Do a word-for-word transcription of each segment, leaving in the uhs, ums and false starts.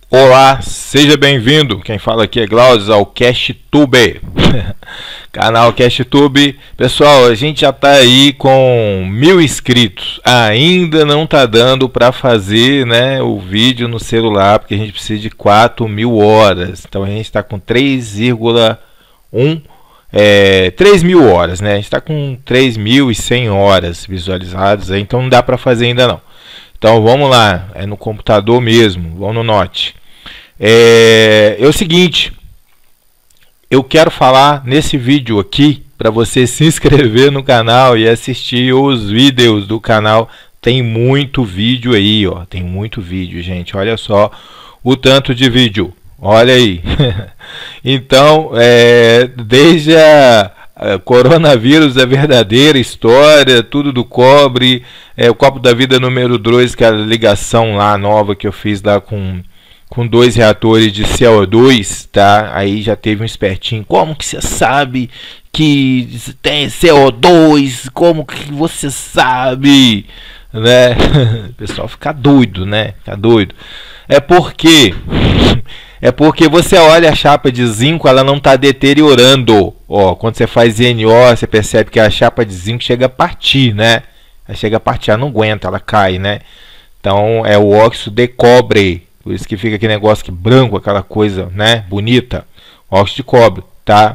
Olá, seja bem-vindo. Quem fala aqui é Glaudes ao CashTube, canal CashTube. Pessoal, a gente já está aí com mil inscritos. Ainda não está dando para fazer, né, o vídeo no celular, porque a gente precisa de quatro mil horas. Então a gente está com três vírgula um, é, três mil horas, né? A gente está com três mil e cem horas visualizadas, então não dá para fazer ainda não. Então vamos lá, é no computador mesmo, vamos no Note. É, é o seguinte, eu quero falar nesse vídeo aqui para você se inscrever no canal e assistir os vídeos do canal. Tem muito vídeo aí, ó, tem muito vídeo, gente. Olha só o tanto de vídeo, olha aí. Então, é, desde a coronavírus, a verdadeira história, tudo do cobre, é, o copo da vida número dois, que é a ligação lá nova que eu fiz lá com com dois reatores de C O dois, tá? Aí já teve um espertinho, como que você sabe que tem C O dois? Como que você sabe, né? O pessoal fica doido, né? Fica doido. É porque é porque você olha a chapa de zinco, ela não está deteriorando. Ó, quando você faz N O, você percebe que a chapa de zinco chega a partir, né? Ela chega a partir, ela não aguenta, ela cai, né? Então é o óxido de cobre. Por isso que fica aquele negócio que branco, aquela coisa, né, bonita, óxido de cobre, tá?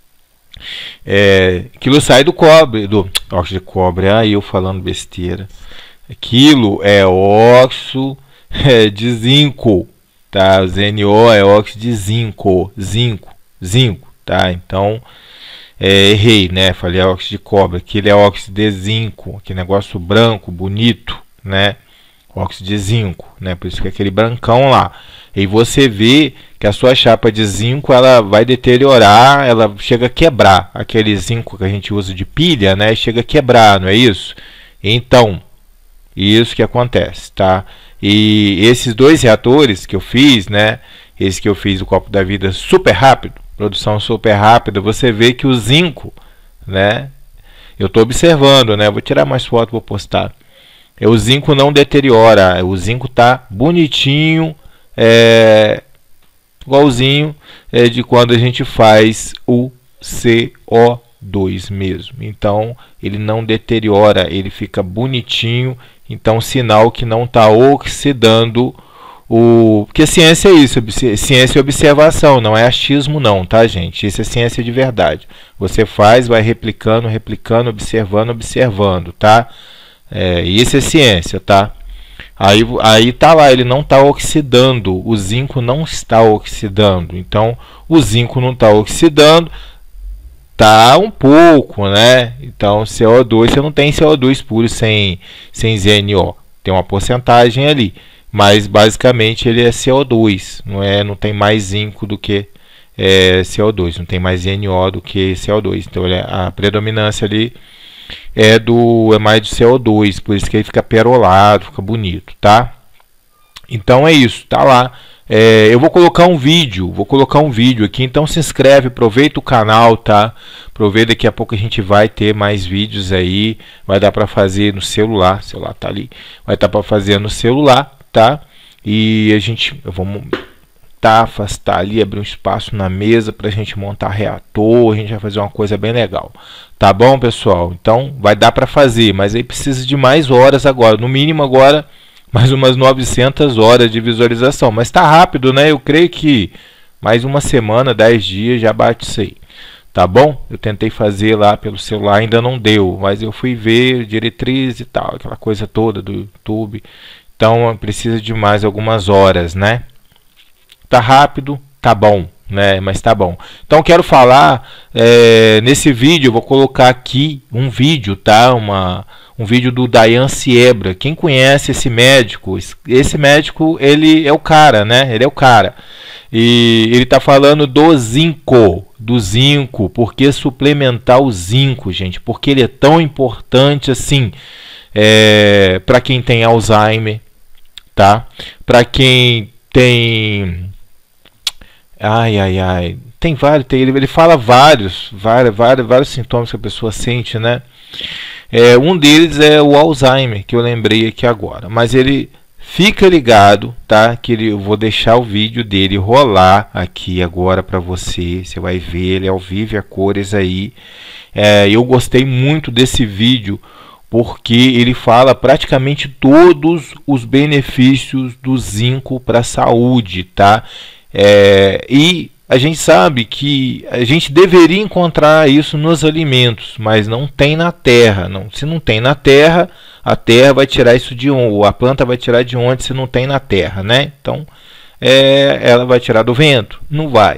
É, aquilo sai do cobre, do óxido de cobre, aí eu falando besteira. Aquilo é óxido é, de zinco, tá? O Z N O é óxido de zinco, zinco, zinco, tá? Então, é, errei, né? Falei óxido de cobre, aquilo é óxido de zinco, aquele negócio branco, bonito, né? Óxido de zinco, né? Por isso que é aquele brancão lá. E você vê que a sua chapa de zinco ela vai deteriorar, ela chega a quebrar. Aquele zinco que a gente usa de pilha, né? Chega a quebrar, não é isso? Então, isso que acontece, tá? E esses dois reatores que eu fiz, né? Esse que eu fiz o copo da vida super rápido, produção super rápida, você vê que o zinco, né? Eu estou observando, né? Vou tirar mais foto, vou postar. O zinco não deteriora, o zinco tá bonitinho, é, igualzinho é, de quando a gente faz o C O dois mesmo. Então ele não deteriora, ele fica bonitinho. Então sinal que não está oxidando o... Porque ciência é isso, ciência é observação, não é achismo não, tá gente? Isso é ciência de verdade. Você faz, vai replicando, replicando, observando, observando, tá? É, isso é ciência, tá? Aí, aí tá lá, ele não está oxidando, o zinco não está oxidando. Então, o zinco não está oxidando, tá um pouco, né? Então, C O dois, você não tem C O dois puro sem, sem Z N O. Tem uma porcentagem ali, mas basicamente ele é C O dois, não, é, não tem mais zinco do que é, C O dois, não tem mais Z N O do que C O dois. Então, ele é, a predominância ali é do é mais de C O dois, por isso que ele fica perolado, fica bonito, tá? Então é isso, tá lá. É, eu vou colocar um vídeo, vou colocar um vídeo aqui, então se inscreve, aproveita o canal, tá? Aproveita, daqui a pouco a gente vai ter mais vídeos aí, vai dar para fazer no celular, o celular tá ali, vai dar para fazer no celular, tá? E a gente, eu vou montar, afastar ali, abrir um espaço na mesa para a gente montar reator, a gente vai fazer uma coisa bem legal. Tá bom, pessoal? Então, vai dar para fazer, mas aí precisa de mais horas agora. No mínimo agora, mais umas novecentas horas de visualização. Mas tá rápido, né? Eu creio que mais uma semana, dez dias, já bate isso aí. Tá bom? Eu tentei fazer lá pelo celular, ainda não deu. Mas eu fui ver diretriz e tal, aquela coisa toda do YouTube. Então, precisa de mais algumas horas, né? Tá rápido, tá bom, né? Mas tá bom. Então quero falar é, nesse vídeo, eu vou colocar aqui um vídeo, tá? Uma, um vídeo do Dayan Siebra. Quem conhece esse médico? Esse médico, ele é o cara, né? Ele é o cara. E ele tá falando do zinco, do zinco. Por que suplementar o zinco, gente? Porque ele é tão importante assim é, para quem tem Alzheimer, tá? Para quem tem Ai, ai, ai. Tem vários, tem, ele, ele fala vários, vários, vários, vários sintomas que a pessoa sente, né? É, um deles é o Alzheimer, que eu lembrei aqui agora. Mas ele fica ligado, tá? Que ele, eu vou deixar o vídeo dele rolar aqui agora para você. Você vai ver ele ao vivo e a cores aí. É, eu gostei muito desse vídeo porque ele fala praticamente todos os benefícios do zinco para a saúde, tá? É, e a gente sabe que a gente deveria encontrar isso nos alimentos, mas não tem na terra. Não, se não tem na terra, a terra vai tirar isso de onde? A planta vai tirar de onde se não tem na terra, né? Então, é, ela vai tirar do vento? Não vai.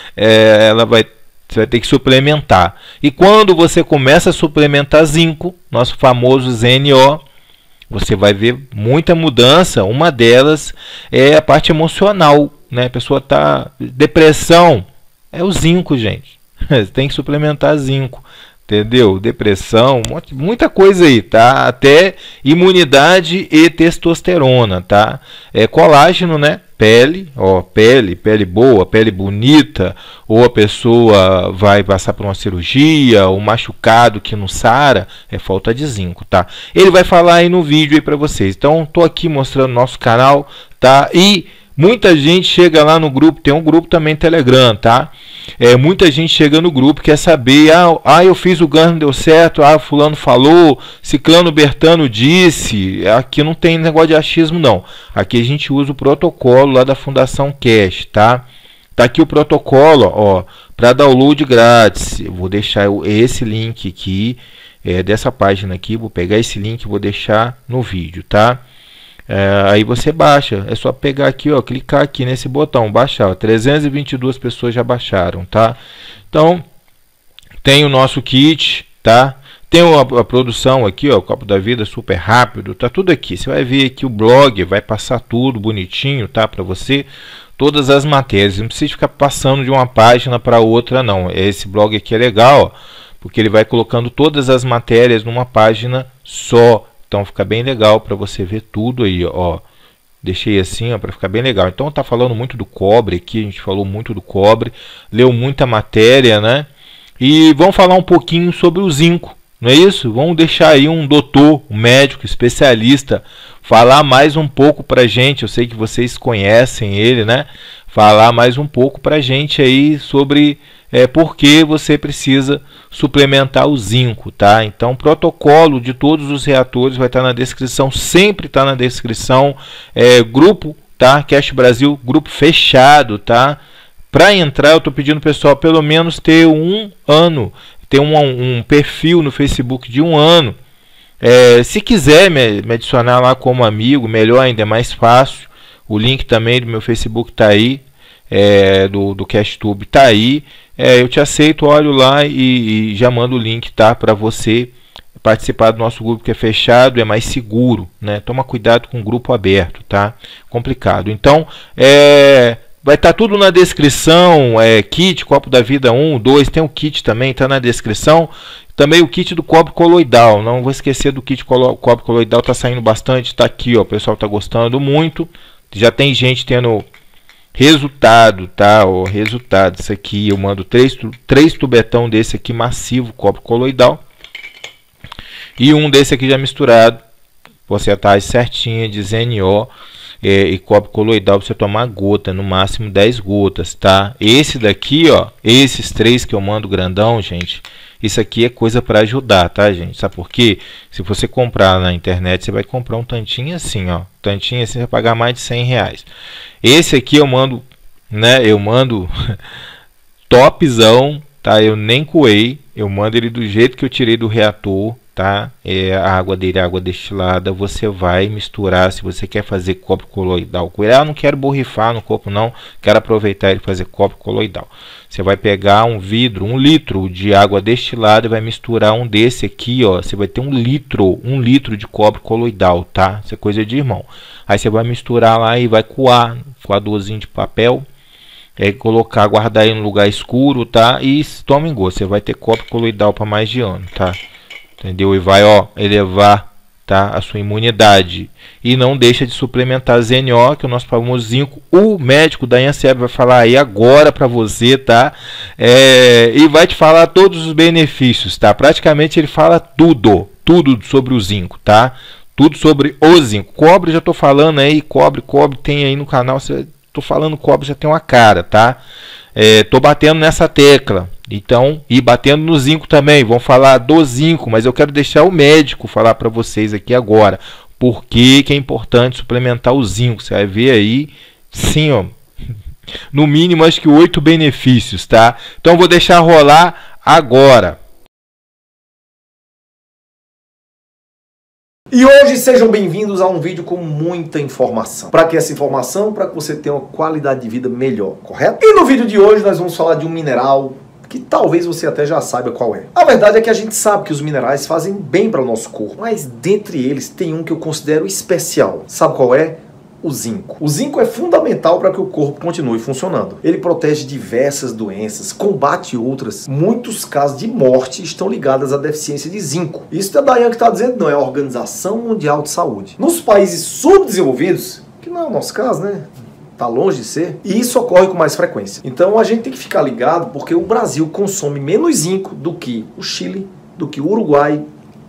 É, ela vai Você vai ter que suplementar. E quando você começa a suplementar zinco, nosso famoso Z N O, você vai ver muita mudança. Uma delas é a parte emocional, né? A pessoa está... Depressão é o zinco, gente. Você tem que suplementar zinco. Entendeu? Depressão, muita coisa aí, tá? Até imunidade e testosterona, tá? É colágeno, né? Pele, ó, pele, pele boa, pele bonita, ou a pessoa vai passar por uma cirurgia, um machucado que não sara, é falta de zinco, tá? Ele vai falar aí no vídeo aí para vocês. Então, tô aqui mostrando nosso canal, tá? E muita gente chega lá no grupo, tem um grupo também Telegram, tá? É, muita gente chega no grupo, quer saber, ah, ah eu fiz o ganho, não deu certo, ah, fulano falou, ciclano Bertano disse. Aqui não tem negócio de achismo não. Aqui a gente usa o protocolo lá da Fundação Cash, tá? Tá aqui o protocolo, ó, para download grátis. Eu vou deixar esse link aqui, é, dessa página aqui, vou pegar esse link e vou deixar no vídeo, tá? É, aí você baixa, é só pegar aqui, ó, clicar aqui nesse botão, baixar, ó, trezentas e vinte e duas pessoas já baixaram, tá? Então, tem o nosso kit, tá? Tem a, a produção aqui, ó, o Copo da Vida, super rápido, tá tudo aqui. Você vai ver aqui o blog, vai passar tudo bonitinho, tá? Para você, todas as matérias, não precisa ficar passando de uma página para outra, não. Esse blog aqui é legal, ó, porque ele vai colocando todas as matérias numa página só. Então fica bem legal para você ver tudo aí, ó. Deixei assim, ó, para ficar bem legal. Então tá falando muito do cobre aqui, a gente falou muito do cobre, leu muita matéria, né? E vamos falar um pouquinho sobre o zinco, não é isso? Vamos deixar aí um doutor, um médico especialista falar mais um pouco pra gente. Eu sei que vocês conhecem ele, né? Falar mais um pouco pra gente aí sobre é, por que você precisa suplementar o zinco, tá? Então, o protocolo de todos os reatores vai estar na descrição, sempre está na descrição. É, grupo, tá? Cash Brasil, grupo fechado, tá? Para entrar, eu estou pedindo pessoal pelo menos ter um ano, ter um, um perfil no Facebook de um ano. É, se quiser me, me adicionar lá como amigo, melhor ainda, é mais fácil. O link também do meu Facebook está aí, é, do, do CashTube está aí. É, eu te aceito, olho lá e, e já mando o link, tá? Para você participar do nosso grupo que é fechado, é mais seguro, né? Toma cuidado com o grupo aberto, tá? Complicado. Então, é, vai estar tá tudo na descrição, é, kit, Copo da Vida um, dois, tem o kit também, tá na descrição. Também o kit do cobre coloidal, não vou esquecer do kit cobre coloidal, tá saindo bastante, tá aqui, ó, o pessoal tá gostando muito. Já tem gente tendo resultado, tá? O resultado, isso aqui eu mando três, três tubetão desse aqui massivo, cobre coloidal, e um desse aqui já misturado, porcentagem certinha de Z N O é, e cobre coloidal para você tomar gota, no máximo dez gotas, tá? Esse daqui, ó, esses três que eu mando grandão, gente, isso aqui é coisa para ajudar, tá, gente? Sabe por quê? Se você comprar na internet, você vai comprar um tantinho assim, ó, tantinho assim, você vai pagar mais de cem reais. Esse aqui eu mando, né? Eu mando topzão, tá? Eu nem coei, eu mando ele do jeito que eu tirei do reator, tá? É, a água dele é água destilada. Você vai misturar, se você quer fazer cobre coloidal com ele. Ah, não quero borrifar no copo não, quero aproveitar ele e fazer cobre coloidal. Você vai pegar um vidro, um litro de água destilada e vai misturar um desse aqui, ó. Você vai ter um litro, um litro de cobre coloidal, tá? Isso é coisa de irmão. Aí você vai misturar lá e vai coar, coadorzinho de papel. É, colocar, guardar ele no lugar escuro, tá? E toma em gosto. Você vai ter cobre coloidal para mais de ano, tá? Entendeu? E vai, ó, elevar, tá, a sua imunidade. E não deixa de suplementar Z N O, que é o nosso famoso zinco. O médico da Anseb vai falar aí agora para você, tá? É, e vai te falar todos os benefícios, tá? Praticamente ele fala tudo, tudo sobre o zinco, tá? tudo sobre o zinco. Cobre, já estou falando aí, cobre, cobre tem aí no canal, estou falando cobre, já tem uma cara, tá? Estou é, batendo nessa tecla, então, e batendo no zinco também, vamos falar do zinco, mas eu quero deixar o médico falar para vocês aqui agora, por que que é importante suplementar o zinco. Você vai ver aí, sim, ó, no mínimo acho que oito benefícios, tá? Então vou deixar rolar agora. E hoje sejam bem-vindos a um vídeo com muita informação. Para que essa informação? Para que você tenha uma qualidade de vida melhor, correto? E no vídeo de hoje nós vamos falar de um mineral que talvez você até já saiba qual é. A verdade é que a gente sabe que os minerais fazem bem para o nosso corpo, mas dentre eles tem um que eu considero especial. Sabe qual é? O zinco. O zinco é fundamental para que o corpo continue funcionando. Ele protege diversas doenças, combate outras. Muitos casos de morte estão ligados à deficiência de zinco. Isso é a Dayan que está dizendo, não, é a Organização Mundial de Saúde. Nos países subdesenvolvidos, que não é o nosso caso, né? Tá longe de ser, e isso ocorre com mais frequência. Então a gente tem que ficar ligado porque o Brasil consome menos zinco do que o Chile, do que o Uruguai,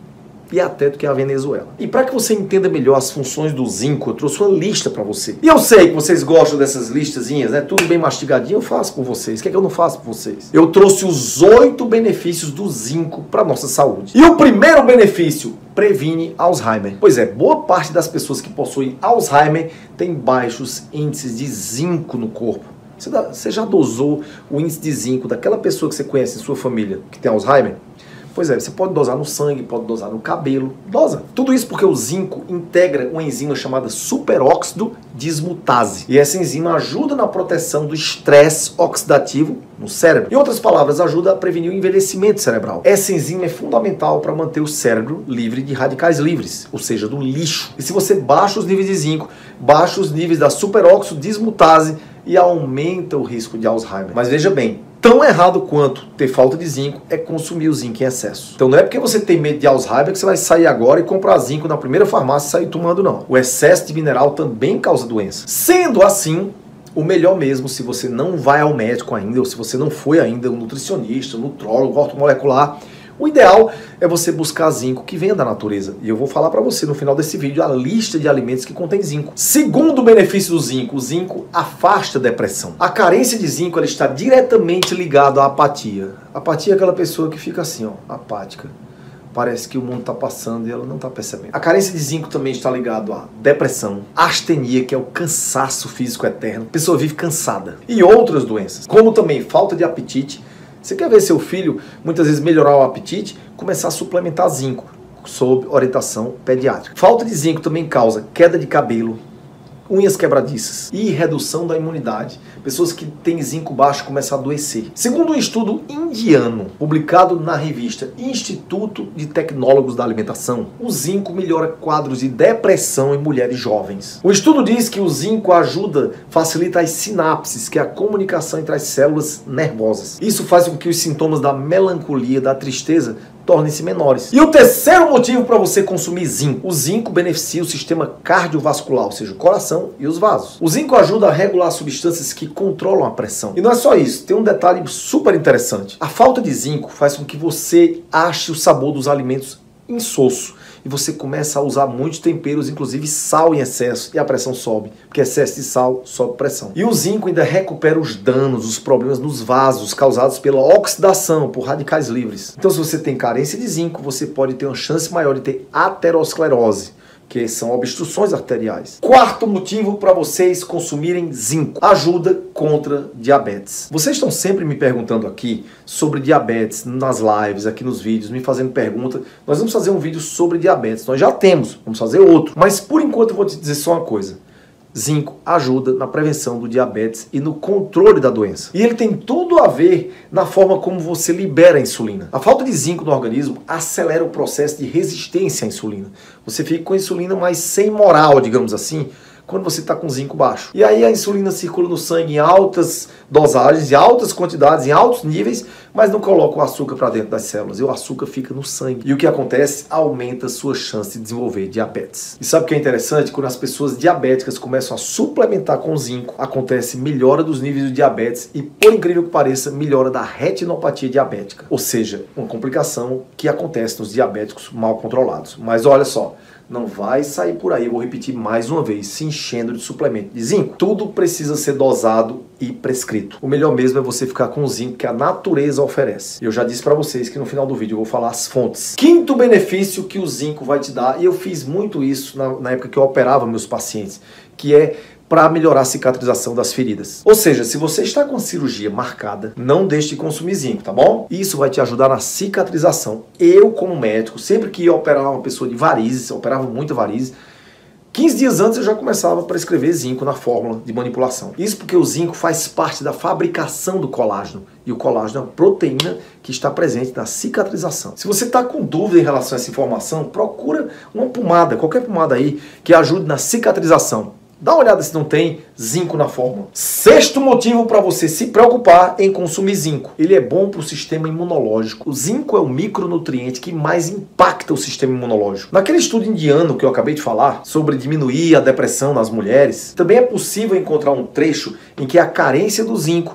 e até do que a Venezuela. E para que você entenda melhor as funções do zinco, eu trouxe uma lista para você. E eu sei que vocês gostam dessas listazinhas, né? Tudo bem mastigadinho, eu faço por vocês. O que é que eu não faço por vocês? Eu trouxe os oito benefícios do zinco para nossa saúde. E o primeiro benefício, previne Alzheimer. Pois é, boa parte das pessoas que possuem Alzheimer tem baixos índices de zinco no corpo. Você, dá, você já dosou o índice de zinco daquela pessoa que você conhece em sua família que tem Alzheimer? Pois é, você pode dosar no sangue, pode dosar no cabelo, dosa. Tudo isso porque o zinco integra uma enzima chamada superóxido dismutase. E essa enzima ajuda na proteção do estresse oxidativo no cérebro. Em outras palavras, ajuda a prevenir o envelhecimento cerebral. Essa enzima é fundamental para manter o cérebro livre de radicais livres, ou seja, do lixo. E se você baixa os níveis de zinco, baixa os níveis da superóxido dismutase e aumenta o risco de Alzheimer. Mas veja bem, tão errado quanto ter falta de zinco é consumir o zinco em excesso. Então não é porque você tem medo de Alzheimer que você vai sair agora e comprar zinco na primeira farmácia e sair tomando, não. O excesso de mineral também causa doença. Sendo assim, o melhor mesmo, se você não vai ao médico ainda, ou se você não foi ainda um nutricionista, um nutrólogo, ortomolecular, o ideal é você buscar zinco que venha da natureza. E eu vou falar para você no final desse vídeo a lista de alimentos que contém zinco. Segundo benefício do zinco, o zinco afasta a depressão. A carência de zinco ela está diretamente ligada à apatia. Apatia é aquela pessoa que fica assim, ó, apática. Parece que o mundo está passando e ela não está percebendo. A carência de zinco também está ligado à depressão, astenia, que é o cansaço físico eterno. A pessoa vive cansada. E outras doenças, como também falta de apetite. Você quer ver seu filho, muitas vezes, melhorar o apetite? Começar a suplementar zinco, sob orientação pediátrica. Falta de zinco também causa queda de cabelo, unhas quebradiças e redução da imunidade. Pessoas que têm zinco baixo começam a adoecer. Segundo um estudo indiano, publicado na revista Instituto de Tecnólogos da Alimentação, o zinco melhora quadros de depressão em mulheres jovens. O estudo diz que o zinco ajuda, facilita as sinapses, que é a comunicação entre as células nervosas. Isso faz com que os sintomas da melancolia, da tristeza, tornem-se menores. E o terceiro motivo para você consumir zinco. O zinco beneficia o sistema cardiovascular, ou seja, o coração e os vasos. O zinco ajuda a regular substâncias que controlam a pressão. E não é só isso, tem um detalhe super interessante. A falta de zinco faz com que você ache o sabor dos alimentos insosso. E você começa a usar muitos temperos, inclusive sal em excesso, e a pressão sobe, porque excesso de sal sobe pressão. E o zinco ainda recupera os danos, os problemas nos vasos causados pela oxidação por radicais livres. Então, se você tem carência de zinco, você pode ter uma chance maior de ter aterosclerose, que são obstruções arteriais. Quarto motivo para vocês consumirem zinco: ajuda contra diabetes. Vocês estão sempre me perguntando aqui sobre diabetes nas lives, aqui nos vídeos, me fazendo pergunta. Nós vamos fazer um vídeo sobre diabetes. Nós já temos, vamos fazer outro. Mas por enquanto eu vou te dizer só uma coisa. Zinco ajuda na prevenção do diabetes e no controle da doença. E ele tem tudo a ver na forma como você libera a insulina. A falta de zinco no organismo acelera o processo de resistência à insulina. Você fica com a insulina mais sem moral, digamos assim, quando você está com zinco baixo. E aí a insulina circula no sangue em altas dosagens, em altas quantidades, em altos níveis, mas não coloca o açúcar para dentro das células. E o açúcar fica no sangue. E o que acontece? Aumenta a sua chance de desenvolver diabetes. E sabe o que é interessante? Quando as pessoas diabéticas começam a suplementar com zinco, acontece melhora dos níveis de diabetes e, por incrível que pareça, melhora da retinopatia diabética. Ou seja, uma complicação que acontece nos diabéticos mal controlados. Mas olha só, não vai sair por aí, eu vou repetir mais uma vez, se enchendo de suplemento de zinco. Tudo precisa ser dosado e prescrito. O melhor mesmo é você ficar com o zinco que a natureza oferece. Eu já disse para vocês que no final do vídeo eu vou falar as fontes. Quinto benefício que o zinco vai te dar, e eu fiz muito isso na, na época que eu operava meus pacientes, que é para melhorar a cicatrização das feridas. Ou seja, se você está com cirurgia marcada, não deixe de consumir zinco, tá bom? Isso vai te ajudar na cicatrização. Eu, como médico, sempre que ia operar uma pessoa de varizes, eu operava muita varizes, quinze dias antes eu já começava a prescrever zinco na fórmula de manipulação. Isso porque o zinco faz parte da fabricação do colágeno. E o colágeno é uma proteína que está presente na cicatrização. Se você está com dúvida em relação a essa informação, procura uma pomada, qualquer pomada aí, que ajude na cicatrização. Dá uma olhada se não tem zinco na fórmula. Sexto motivo para você se preocupar em consumir zinco. Ele é bom para o sistema imunológico. O zinco é o micronutriente que mais impacta o sistema imunológico. Naquele estudo indiano que eu acabei de falar, sobre diminuir a depressão nas mulheres, também é possível encontrar um trecho em que a carência do zinco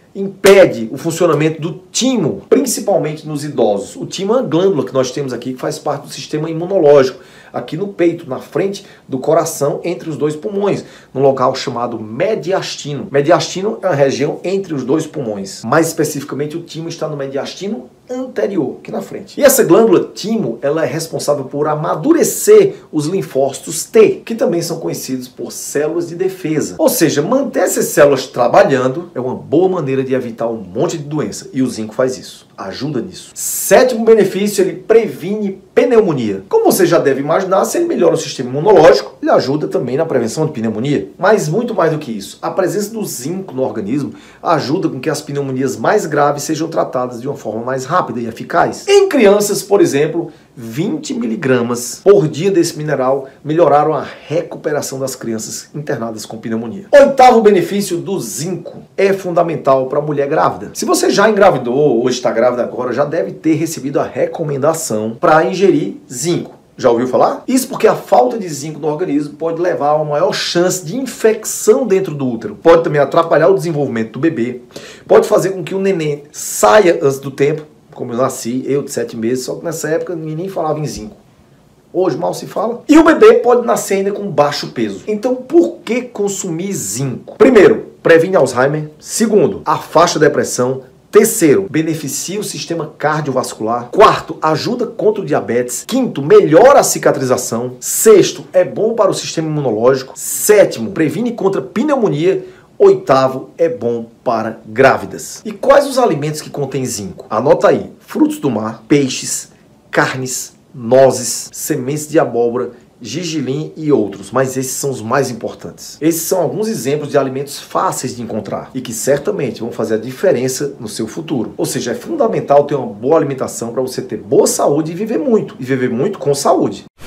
impede o funcionamento do timo, principalmente nos idosos. O timo é uma glândula que nós temos aqui que faz parte do sistema imunológico, aqui no peito, na frente do coração, entre os dois pulmões, num local chamado mediastino. Mediastino é uma região entre os dois pulmões. Mais especificamente, o timo está no mediastino anterior, aqui na frente. E essa glândula timo, ela é responsável por amadurecer os linfócitos T, que também são conhecidos por células de defesa. Ou seja, manter essas células trabalhando é uma boa maneira de evitar um monte de doença. E o zinco faz isso, ajuda nisso. Sétimo benefício, ele previne pneumonia. Como você já deve imaginar, se ele melhora o sistema imunológico, ele ajuda também na prevenção de pneumonia. Mas muito mais do que isso, a presença do zinco no organismo ajuda com que as pneumonias mais graves sejam tratadas de uma forma mais rápida e eficaz. Em crianças, por exemplo, vinte miligramas por dia desse mineral melhoraram a recuperação das crianças internadas com pneumonia. Oitavo benefício do zinco, é fundamental para a mulher grávida. Se você já engravidou ou está grávida agora, já deve ter recebido a recomendação para ingerir zinco. Já ouviu falar? Isso porque a falta de zinco no organismo pode levar a uma maior chance de infecção dentro do útero. Pode também atrapalhar o desenvolvimento do bebê. Pode fazer com que o neném saia antes do tempo, como eu nasci, eu de sete meses, só que nessa época ninguém nem falava em zinco. Hoje mal se fala. E o bebê pode nascer ainda com baixo peso. Então por que consumir zinco? Primeiro, previne Alzheimer. Segundo, afasta a depressão. Terceiro, beneficia o sistema cardiovascular. Quarto, ajuda contra o diabetes. Quinto, melhora a cicatrização. Sexto, é bom para o sistema imunológico. Sétimo, previne contra pneumonia. Oitavo, é bom para grávidas. E quais os alimentos que contêm zinco? Anota aí: frutos do mar, peixes, carnes, nozes, sementes de abóbora, gergelim e outros, mas esses são os mais importantes. Esses são alguns exemplos de alimentos fáceis de encontrar e que certamente vão fazer a diferença no seu futuro. Ou seja, é fundamental ter uma boa alimentação para você ter boa saúde e viver muito, e viver muito com saúde.